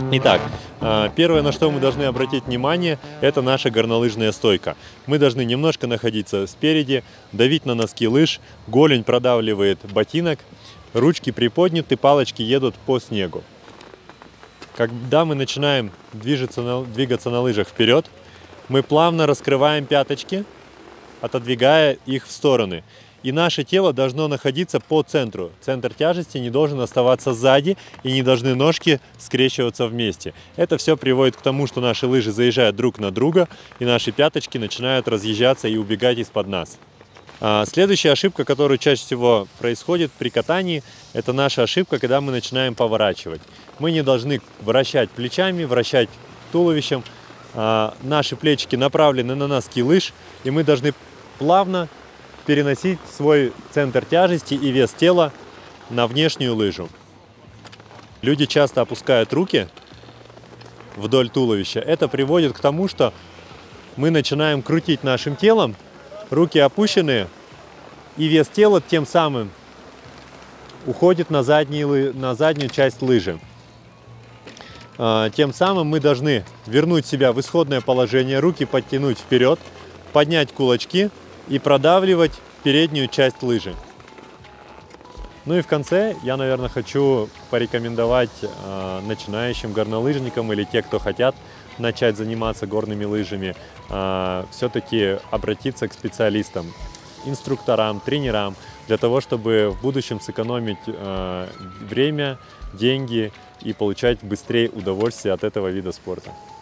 Итак, первое, на что мы должны обратить внимание, это наша горнолыжная стойка. Мы должны немножко находиться спереди, давить на носки лыж, голень продавливает ботинок, ручки приподняты, палочки едут по снегу. Когда мы начинаем двигаться на лыжах вперед, мы плавно раскрываем пяточки, отодвигая их в стороны. И наше тело должно находиться по центру. Центр тяжести не должен оставаться сзади, и не должны ножки скрещиваться вместе. Это все приводит к тому, что наши лыжи заезжают друг на друга, и наши пяточки начинают разъезжаться и убегать из-под нас. Следующая ошибка, которая чаще всего происходит при катании, это наша ошибка, когда мы начинаем поворачивать. Мы не должны вращать плечами, вращать туловищем. Наши плечики направлены на носки лыж, и мы должны плавно переносить свой центр тяжести и вес тела на внешнюю лыжу. Люди часто опускают руки вдоль туловища. Это приводит к тому, что мы начинаем крутить нашим телом, руки опущены, и вес тела тем самым уходит на заднюю часть лыжи. Тем самым мы должны вернуть себя в исходное положение, руки подтянуть вперед, поднять кулачки и продавливать переднюю часть лыжи. Ну и в конце я, наверное, хочу порекомендовать начинающим горнолыжникам или те, кто хотят начать заниматься горными лыжами, все-таки обратиться к специалистам, инструкторам, тренерам, для того, чтобы в будущем сэкономить время, деньги и получать быстрее удовольствие от этого вида спорта.